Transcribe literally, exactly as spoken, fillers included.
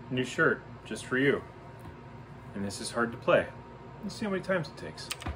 new shirt just for you. And this is hard to play. Let's see how many times it takes.